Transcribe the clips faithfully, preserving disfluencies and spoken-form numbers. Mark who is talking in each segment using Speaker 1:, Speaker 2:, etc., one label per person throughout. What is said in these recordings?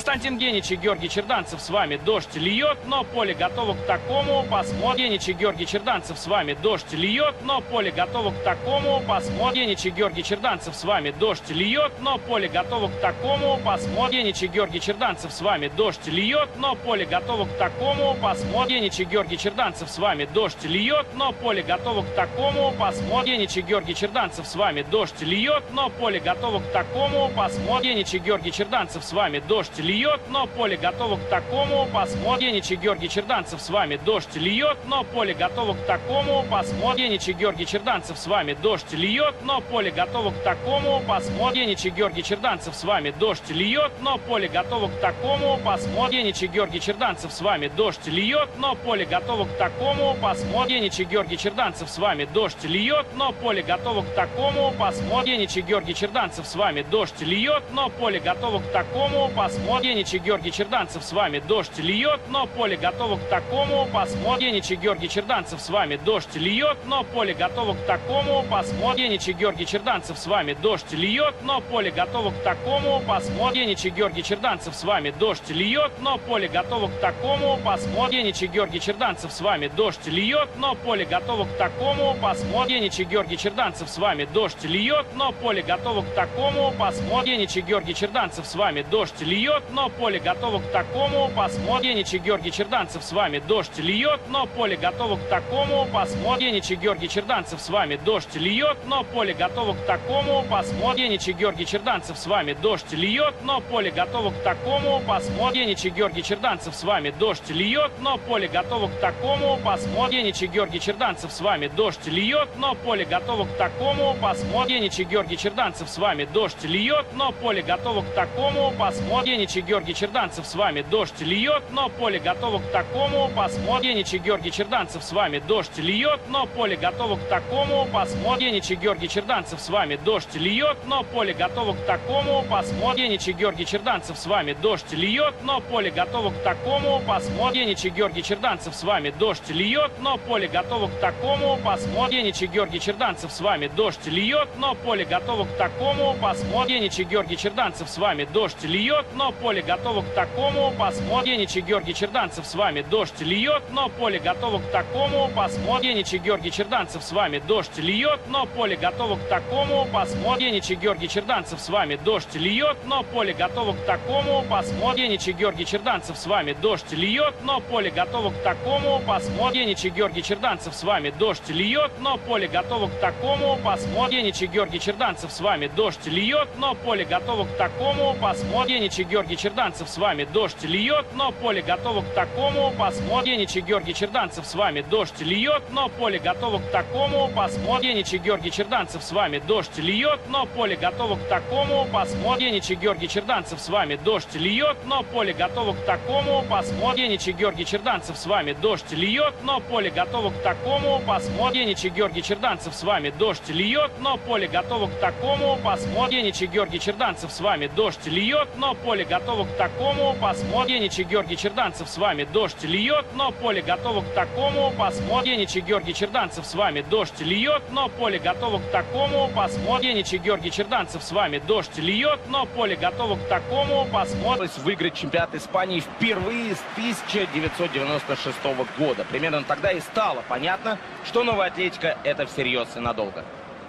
Speaker 1: Константин Генич и Георгий Черданцев с вами. Дождь льет, но поле готово к такому. Посмотрим. Генич и Георгий Черданцев с вами. Дождь льет, но поле готово к такому. Посмотрим. Генич и Георгий Черданцев с вами. Дождь льет, но поле готово к такому. Посмотрим. Генич и Георгий Черданцев с вами. Дождь льет, но поле готово к такому. Посмотрим. Генич и Георгий Черданцев с вами. Дождь льет, но поле готово к такому. Посмотрим. Генич и Георгий Черданцев с вами. Дождь льет, но поле готово к такому. Посмотрим. Генич и Георгий Черданцев с вами. Дождь льет, но поле готово к такому. Посмотрим. Генич и Георгий Черданцев с вами. Дождь льет, но поле готово к такому. Посмотрим. Генич и Георгий Черданцев с вами. Дождь льет, но поле готово к такому. Посмотрим. Генич и Георгий Черданцев с вами. Дождь льет, но поле готово к такому. Посмотрим. Генич и Георгий Черданцев с вами. Дождь льет, но поле готово к такому. Посмотрим. Генич и Георгий Черданцев с вами. Дождь льет, но поле готово к такому. Посмотрим. Генич и Георгий Черданцев с вами. Дождь льет, но поле готово к такому. Посмотрим. Генич и Георгий Черданцев с вами. Дождь льет, но поле готово к такому. Посмотрим. Генич и Георгий Черданцев с вами. Дождь льет, но поле готово к такому. Посмотрим. Генич и Георгий Черданцев с вами. Дождь льет, но поле готово к такому. Посмотрим. Генич и Георгий Черданцев с вами. Дождь льет, но поле готово к такому. Посмотрим. Генич и Георгий Черданцев с вами. Дождь льет, но поле готово к такому. Посмотрим. Генич и Георгий Черданцев с вами. Дождь льет, но поле готово к такому. Посмотрим. Генич и Георгий Черданцев с вами. Дождь льет, но поле готово к такому. Посмотрим. Генич и Георгий Черданцев с вами. Дождь льет, но поле готово к такому. Посмотрим. Генич и Георгий Черданцев с вами. Дождь льет, но поле готово к такому. Посмотрим. Генич и Георгий Черданцев с вами. Дождь льет, но поле готово к такому. Посмотрим. Генич и Георгий Черданцев с вами. Дождь льет, но поле готово к такому. Посмотрим. Генич и Георгий Черданцев с вами. Дождь льет, но поле готово к такому. Посмотрим. Генич и Георгий Черданцев с вами. Дождь льет, но поле готово к такому. Посмотрим. Генич и Георгий Черданцев с вами. Дождь льет, но поле готово к такому. Посмотрим. Генич и Георгий Черданцев с вами. Дождь льет, но поле готово к такому. Посмотрим. Генич и Георгий Черданцев с вами. Дождь льет, но поле готово к такому. Посмотрим. Генич и Георгий Черданцев с вами. Дождь льет, но поле готово к такому. Посмотрим. Генич и Георгий Черданцев с вами. Дождь льет, но поле готово к такому. Посмотрим. Генич и Георгий Черданцев с вами. Дождь льет, но поле готово к такому. Посмотрим. Генич и Георгий Черданцев с вами. Дождь льет, но поле готово к такому. Посмотрим. Генич и Георгий Черданцев с вами. Дождь льет, но поле готово к такому. Посмотрим. Генич и Георгий Черданцев с вами. Дождь льет, но поле готово к такому. Посмотрим. Генич и Георгий Черданцев с вами. Дождь льет, но поле готово к такому. Посмотрим. Генич и Георгий Черданцев с вами. Дождь льет, но поле готово к такому. Посмотрим. Генич и Георгий Черданцев с вами. Дождь льет, но поле готово к такому. Посмотрим. Генич и Георгий Черданцев с вами. Дождь льет, но поле готово к такому. Посмотрим. Генич и Георгий Черданцев с вами. Дождь льет, но поле готово к такому. Посмотрим. Генич и Георгий Черданцев с вами. Дождь льет, но поле готово к такому. Посмотрим. Генич и Георгий Черданцев с вами. Дождь льет, но поле готово к такому. Посмотрим. Генич и Георгий Черданцев с вами. Дождь льет, но поле готово к такому. Посмотрим. Генич и Георгий Черданцев с вами. Дождь льет, но поле готово к такому. Посмотрим. Генич и Георгий Черданцев с вами. Дождь льет, но поле готово к такому. Посмотрим. Генич и Георгий Черданцев с вами. Дождь льет, но поле готово к такому. Посмотрим. Генич и Георгий Черданцев с вами. Дождь льет, но поле готово к такому. Посмотрим. Генич и Георгий Черданцев с вами. Дождь льет, но поле готово к такому. Посмотрим. Генич и Георгий Черданцев с вами. Дождь льет, но поле готово к такому. Посмотрим.
Speaker 2: Выиграть чемпионат Испании впервые с тысяча девятьсот девяносто шестого года. Примерно тогда и стало понятно, что новая Атлетико — это всерьез и надолго.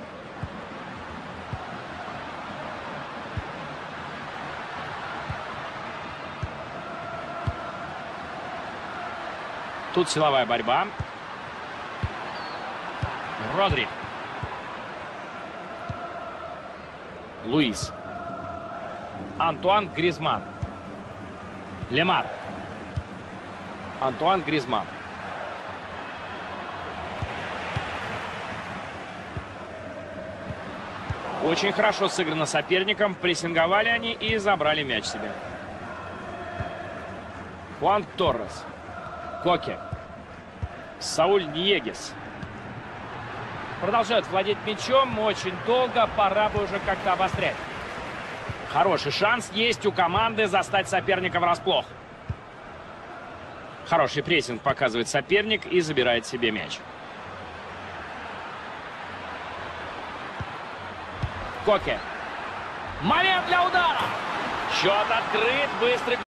Speaker 1: Тут силовая борьба. Родри. Луис. Антуан Гризман. Лемар. Антуан Гризман. Очень хорошо сыграно соперником. Прессинговали они и забрали мяч себе. Хуан Торрес. Коке. Сауль Ниегес. Продолжают владеть мячом очень долго. Пора бы уже как-то обострять. Хороший шанс есть у команды застать соперника врасплох. Хороший прессинг показывает соперник и забирает себе мяч. Коке. Момент для удара. Счет открыт. Быстрый.